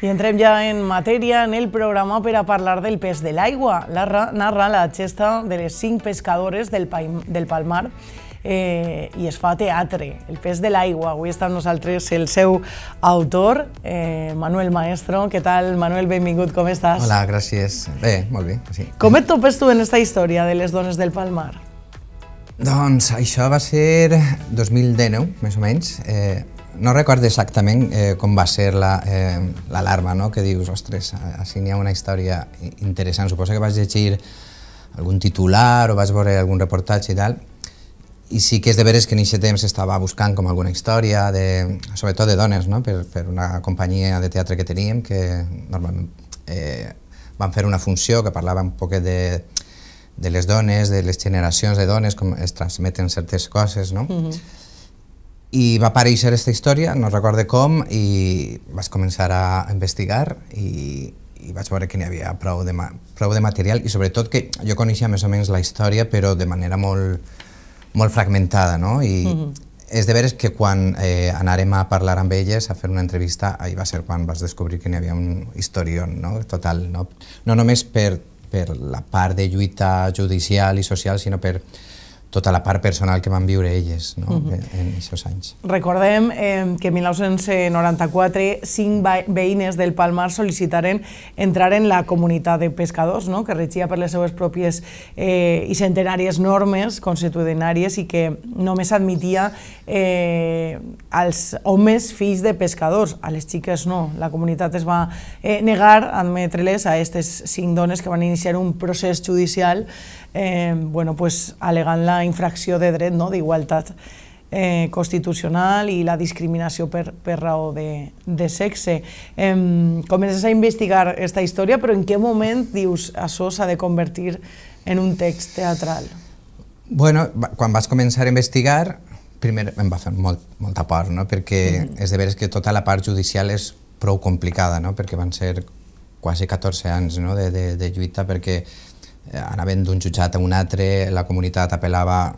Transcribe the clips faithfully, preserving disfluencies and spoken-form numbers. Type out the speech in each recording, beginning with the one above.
I entrem ja en matèria en el programa per a parlar del pes de l'aigua. Narra la gesta de les cinc pescadores del Palmar i es fa teatre, el pes de l'aigua. Avui està amb nosaltres el seu autor, Manuel Maestro. Què tal, Manuel? Benvingut, com estàs? Hola, gràcies. Bé, molt bé. Com et topes tu en aquesta història de les dones del Palmar? Doncs això va ser dos mil dinou, més o menys. No recordo exactament com va ser l'alarma, que dius, ostres, així n'hi ha una història interessant. Suposo que vas llegir algun titular o vas veure algun reportatge i tal, i sí que és de veres que en aquest temps estava buscant com alguna història, sobretot de dones, per una companyia de teatre que teníem, que normalment van fer una funció que parlava un poc de les dones, de les generacions de dones, com es transmeten certes coses, no? I va aparèixer aquesta història, no recordo com, i vaig començar a investigar i vaig veure que n'hi havia prou de material i sobretot que jo coneixia més o menys la història però de manera molt fragmentada, no? I és de veres que quan anàrem a parlar amb elles, a fer una entrevista, ahir va ser quan vaig descobrir que n'hi havia un historión total, no només per la part de lluita judicial i social, sinó per tota la part personal que van viure elles en aquests anys. Recordem que en mil nou-cents noranta-quatre cinc veïnes del Palmar sol·licitaren entrar en la comunitat de pescadors, que regia per les seves pròpies i centenàries normes constitucionàries i que només admetia als homes fills de pescadors, a les xiques no. La comunitat es va negar a admetre-les a aquestes cinc dones que van iniciar un procés judicial al·legant la infracció de dret d'igualtat constitucional i la discriminació per raó de sexe. Comences a investigar aquesta història, però en què moment dius això s'ha de convertir en un text teatral? Bueno, quan vaig començar a investigar, primer em va fer molta por, perquè és de veres que tota la part judicial és prou complicada, perquè van ser quasi catorze anys de lluita, perquè anaven d'un jutjat a un altre, la comunitat apel·lava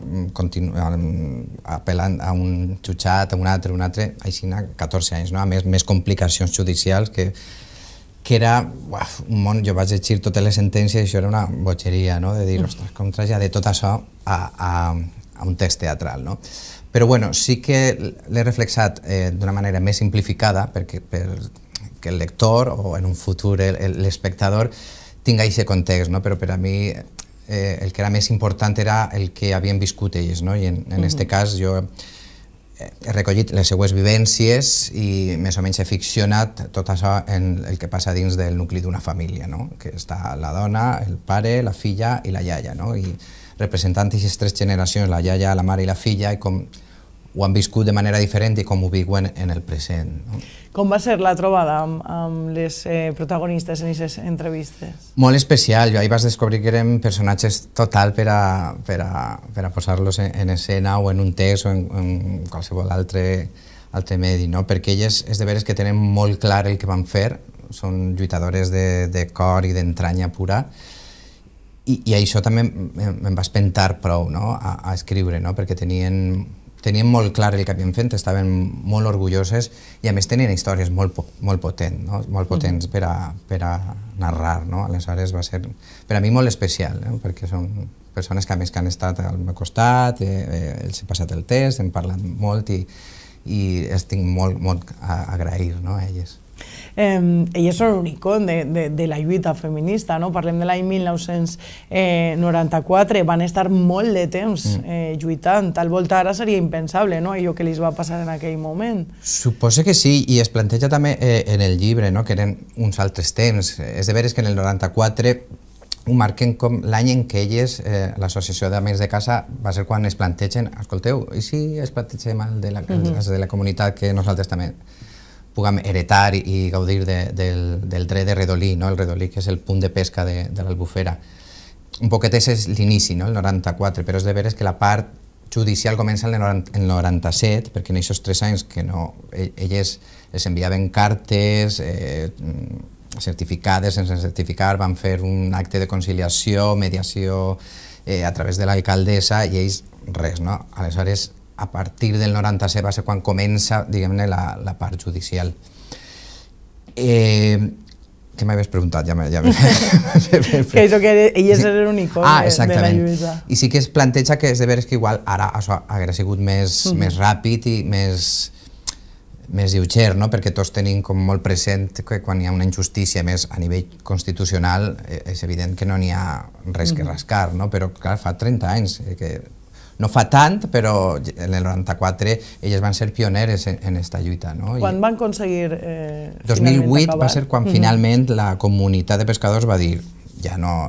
apel·lant a un jutjat, a un altre, a un altre, així catorze anys, a més, més complicacions judicials, que era un món. Jo vaig llegir totes les sentències i això era una bogeria, de dir, ostres, com traslladar tot això a un text teatral. Però bueno, sí que l'he reflexat d'una manera més simplificada perquè el lector o en un futur l'espectador tinc aquest context, però per a mi el que era més important era el que havien viscut elles, i en aquest cas jo he recollit les seues vivències i més o menys he ficcionat tot això en el que passa dins del nucli d'una família, que està la dona, el pare, la filla i la iaia, i representant aquestes tres generacions, la iaia, la mare i la filla, i com ho han viscut de manera diferent i com ho viuen en el present. Com va ser la trobada amb les protagonistes en aquestes entrevistes? Molt especial. Jo ahir vaig descobrir que eren personatges total per a posar-los en escena o en un text o en qualsevol altre medi, perquè elles és de veres que tenen molt clar el que van fer, són lluitadores de cor i d'entranya pura, i això també em va espentar prou a escriure, perquè tenien tenien molt clar el que havien fet, estaven molt orgulloses i a més tenien històries molt potents per a narrar. Aleshores va ser per a mi molt especial, perquè són persones que a més que han estat al meu costat, els he passat el test, hem parlat molt i els tinc molt a agrair a elles. Elles són un icon de la lluita feminista, parlem de l'any mil nou-cents noranta-quatre, van estar molt de temps lluitant, tal volta ara seria impensable allò que els va passar en aquell moment. Suposo que sí, i es planteja també en el llibre que eren uns altres temps. És de veres que en el noranta-quatre ho marquen com l'any en què elles, l'associació d'amics de casa, va ser quan es plantegen, escolteu, i si es plantegem els de la comunitat que nosaltres també puguem heretar i gaudir del dret de redolí, el redolí que és el punt de pesca de l'Albufera. Un poquet és l'inici, el noranta-quatre, però és de veres que la part judicial comença en el noranta-set, perquè en aquests tres anys que elles els enviaven cartes certificades, sense certificar, van fer un acte de conciliació, mediació a través de l'alcaldessa i ells res. Aleshores, a partir del noranta-set va ser quan comença, diguem-ne, la part judicial. Eh, què m'havies preguntat? Ja ja que això que elles eren un icon ah, de la lluita. I sí que es planteja que és de veres que igual ara això hauria sigut més, uh -huh. més ràpid i més, més lleuger, no? Perquè tots tenim com molt present que quan hi ha una injustícia més a nivell constitucional és evident que no n'hi ha res que rascar, no? Però clar, fa trenta anys que no fa tant, però en el noranta-quatre elles van ser pioneres en aquesta lluita. Quan van aconseguir finalment acabar? dos mil vuit va ser quan finalment la comunitat de pescadors va dir ja no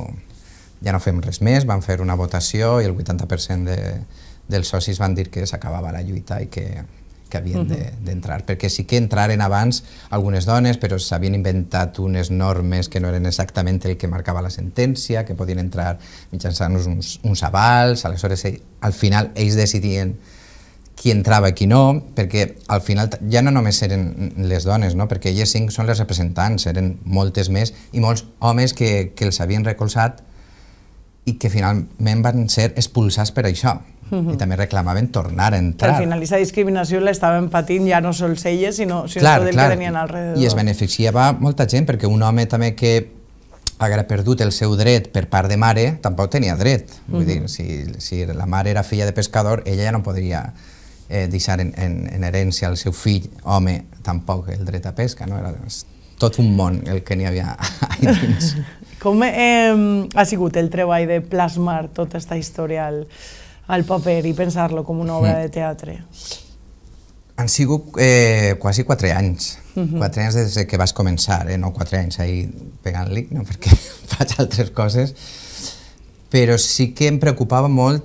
fem res més, van fer una votació i el vuitanta per cent dels socis van dir que s'acabava la lluita i que havien d'entrar, perquè sí que entraren abans algunes dones, però s'havien inventat unes normes que no eren exactament el que marcava la sentència, que podien entrar mitjançant uns avals, aleshores al final ells decidien qui entrava i qui no, perquè al final ja no només eren les dones, perquè elles cinc són les representants, eren moltes més i molts homes que els havien recolzat i que finalment van ser expulsats per això. I també reclamaven tornar a entrar. Al final, aquesta discriminació l'estaven patint ja no sols elles, sinó tot el que tenien alrededor. I es beneficiava molta gent, perquè un home també que haguera perdut el seu dret per part de mare, tampoc tenia dret. Vull dir, si la mare era filla de pescador, ella ja no podria deixar en herència al seu fill, home, tampoc el dret a pesca. Era tot un món el que n'hi havia allà dins. Com ha sigut el treball de plasmar tota aquesta història al al paper i pensar-lo com una obra de teatre? Han sigut quasi quatre anys. Quatre anys des que vas començar, no quatre anys ahir pegant-li, perquè faig altres coses. Però sí que em preocupava molt,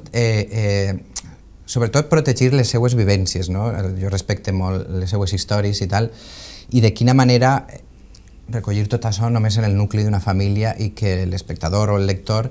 sobretot, protegir les seues vivències. Jo respecte molt les seues històries i tal, i de quina manera recollir tot això només en el nucli d'una família i que l'espectador o el lector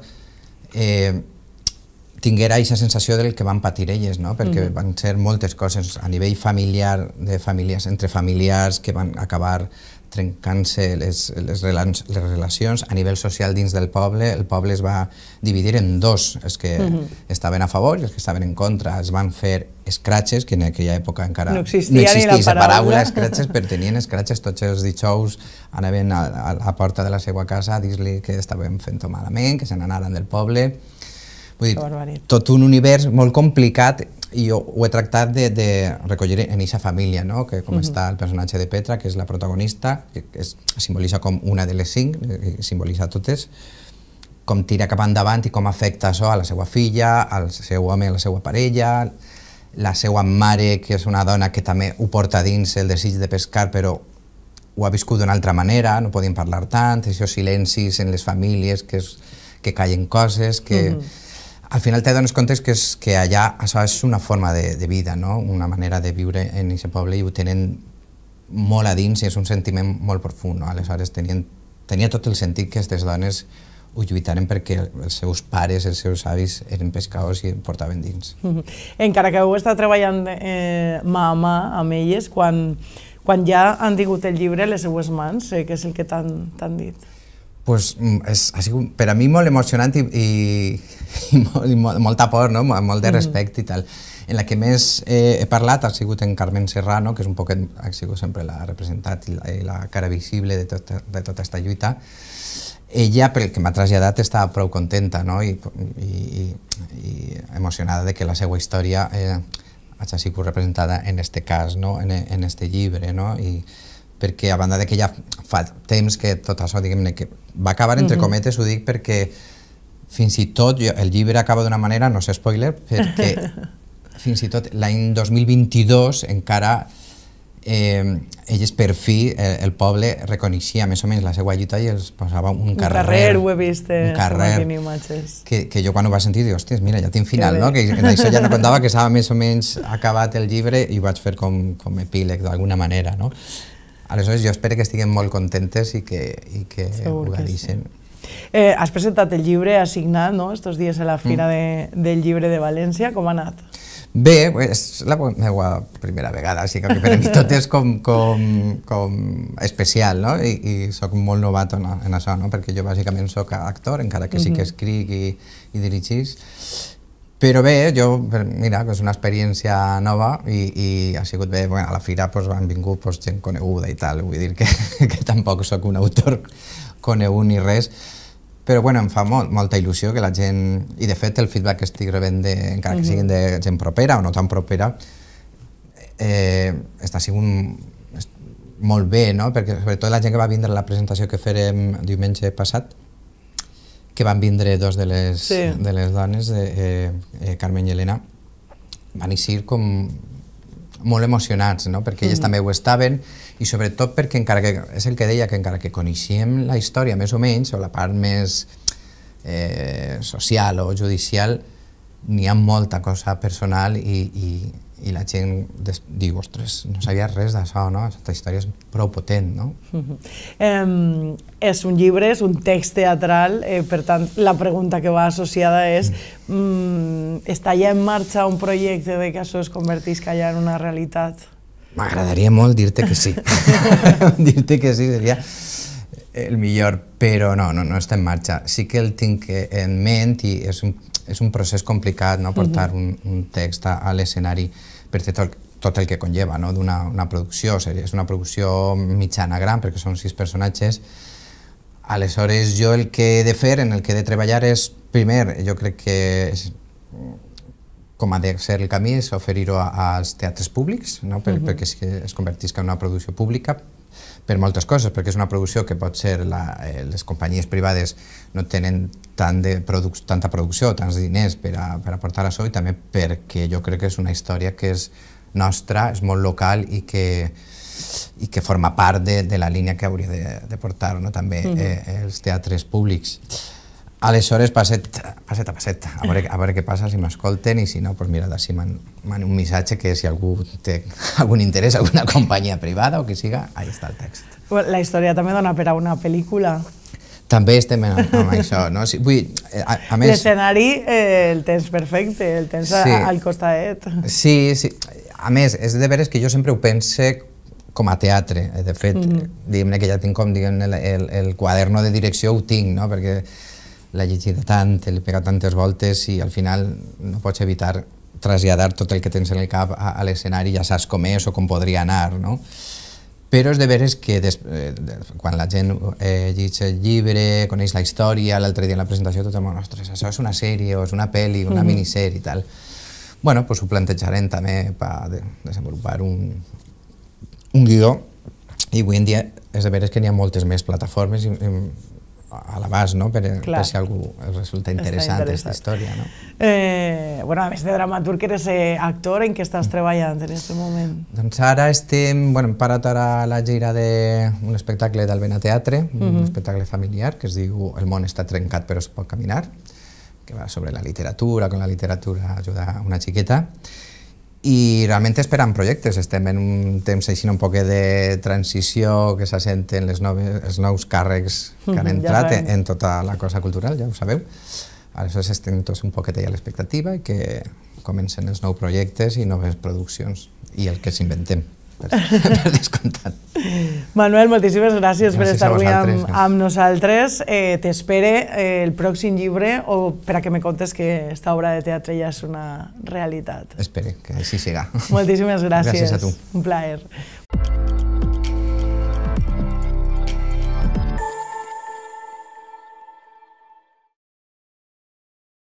tinguera aquesta sensació del que van patir elles, perquè van ser moltes coses a nivell familiar, de famílies, entre familiars, que van acabar trencant-se les relacions. A nivell social dins del poble, el poble es va dividir en dos, els que estaven a favor i els que estaven en contra. Es van fer escratxes, que en aquella època encara no existia la paraula escratxes, però tenien escratxes tots els dijous, anaven a la porta de la seva casa a dir-li que estaven fent-ho malament, que se n'anaren del poble. Vull dir, tot un univers molt complicat i jo ho he tractat de recollir en aquesta família, que com està el personatge de Petra, que és la protagonista, que simbolitza com una de les cinc, simbolitza totes, com tira cap endavant i com afecta això a la seva filla, al seu home, a la seva parella, la seva mare, que és una dona que també ho porta dins el desig de pescar, però ho ha viscut d'una altra manera, no podien parlar tant, aquests silencis en les famílies, que callen coses, que... Al final te dones compte que allà això és una forma de vida, una manera de viure en aquest poble i ho tenen molt a dins i és un sentiment molt profund. Aleshores tenia tot el sentit que aquestes dones ho lluitaren perquè els seus pares, els seus avis eren pescadors i ho portaven dins. Encara que heu estat treballant mà a mà amb elles, quan ja han tingut el llibre a les seues mans, què és el que t'han dit? Ha sigut per a mi molt emocionant i molta por, molt de respecte i tal. En la que més he parlat ha sigut en Carmen Serrano, que és un poc, ha sigut sempre la representat i la cara visible de tota aquesta lluita. Ella, pel que m'ha traslladat, està prou contenta i emocionada de que la seva història hagi sigut representada en aquest cas, en aquest llibre, perquè a banda que ja fa temps que tot això, diguem-ne, que va acabar entre cometes, ho dic perquè fins i tot el llibre acaba d'una manera, no sé spoiler, perquè fins i tot l'any dos mil vint-i-dos encara elles per fi, el poble reconeixia més o menys la seva lluita i els posava un carrer. Un carrer, ho he vist, en imatges. Que jo quan ho vaig sentir dic, hòstia, mira, ja tinc final, no? Que això ja no contava que estava més o menys acabat el llibre i ho vaig fer com epíleg d'alguna manera, no? Aleshores, jo espero que estiguem molt contentes i que ho deixen. Has presentat el llibre assignat estos dies a la Fira del Llibre de València. Com ha anat? Bé, és la meva primera vegada, així que per a mi tot és com especial, no? I soc molt novat en això, perquè jo bàsicament soc actor, encara que sí que escric i dirigís. Però bé, jo, mira, és una experiència nova i, i ha sigut bé. Bueno, a la fira pues, han vingut pues, gent coneguda i tal, vull dir que, que tampoc sóc un autor conegut ni res, però bueno, em fa molt, molta il·lusió que la gent, i de fet el feedback que estic rebent, de, encara que siguin de gent propera o no tan propera, eh, està sent molt bé, no? Perquè sobretot la gent que va vindre a la presentació que farem diumenge passat, que van vindre dos de les, sí. de les dones, eh, eh, Carmen i Helena, van eixir com molt emocionats, no? Perquè elles mm. també ho estaven, i sobretot perquè encara que, és el que deia, que encara que coneixíem la història més o menys, o la part més eh, social o judicial, n'hi ha molta cosa personal i, i, i la gent des, diu, ostres, no sabia res d'això, no? Aquesta història és prou potent, no? Uh-huh. eh, és un llibre, és un text teatral, eh, per tant, la pregunta que va associada és mm. Mm, està ja en marxa un projecte de que això es convertisca ja en una realitat? M'agradaria molt dir-te que sí. Dir-te que sí seria el millor, però no, no, no està en marxa. Sí que el tinc en ment i és un, és un procés complicat, no? Portar uh-huh. un, un text a, a l'escenari per tot, tot el que conlleva, no? D'una una producció, és una producció mitjana gran perquè són sis personatges. Aleshores jo el que he de fer, en el que he de treballar és, primer, jo crec que és, com ha de ser el camí, és oferir-ho als teatres públics, no? per, uh-huh. perquè es convertisca en una producció pública, per moltes coses, perquè és una producció que pot ser, la, eh, les companyies privades no tenen tant de produc tanta producció, tants diners per a, per a portar això, i també perquè jo crec que és una història que és nostra, és molt local i que, i que forma part de, de la línia que hauria de, de portar, no? També uh-huh. eh, els teatres públics. Aleshores, passet, passet a passet, a veure, a veure què passa, si m'escolten, i si no, doncs mira, d'ací m'han un missatge que si algú té algun interès, alguna companyia privada o que siga, ahí està el text. La història també dona per a una pel·lícula. També estem amb, amb això, no? Sí, vull, a, a més... L'escenari eh, el tens perfecte, el tens sí. al costadet. Sí, sí. A més, és de veres que jo sempre ho pense com a teatre. De fet, mm-hmm. diguem-ne que ja tinc com diguem, el, el, el quaderno de direcció, ho tinc, no? Perquè l'he llegit tant, l'he pegat tantes voltes i al final no pots evitar traslladar tot el que tens en el cap a, a l'escenari, ja saps com és o com podria anar, no? Però és de veres que des, eh, quan la gent eh, llegeix el llibre, coneix la història, l'altre dia en la presentació tothom diu, ostres, això és una sèrie o és una pel·li, una mm-hmm. minissèrie i tal. Bueno, doncs ho plantejarem també per de, desenvolupar un, un guió, i avui en dia és de veres que n'hi ha moltes més plataformes i, i, a l'abast, no? Per, per si algú resulta interessant aquesta història, no? Eh, bueno, a més de dramaturg, eres eh, actor, en què estàs treballant en aquest moment? Doncs ara estem, bueno, hem parat ara la gira d'un espectacle d'Albena Teatre, un uh-huh. espectacle familiar que es diu El món està trencat però es pot caminar, que va sobre la literatura, com la literatura ajuda a una xiqueta. I realment esperant projectes, estem en un temps així un poc de transició que s'assenten els nous càrrecs que han entrat en tota la cosa cultural, ja ho sabeu. Aleshores estem tots un poquet a l'expectativa i que comencen els nous projectes i noves produccions i el que s'inventem, per descomptat. Manuel, moltíssimes gràcies per estar avui amb nosaltres. T'espere el pròxim llibre o per a que me contes que aquesta obra de teatre ja és una realitat. Espere, que així siga. Moltíssimes gràcies. Gràcies a tu. Un plaer.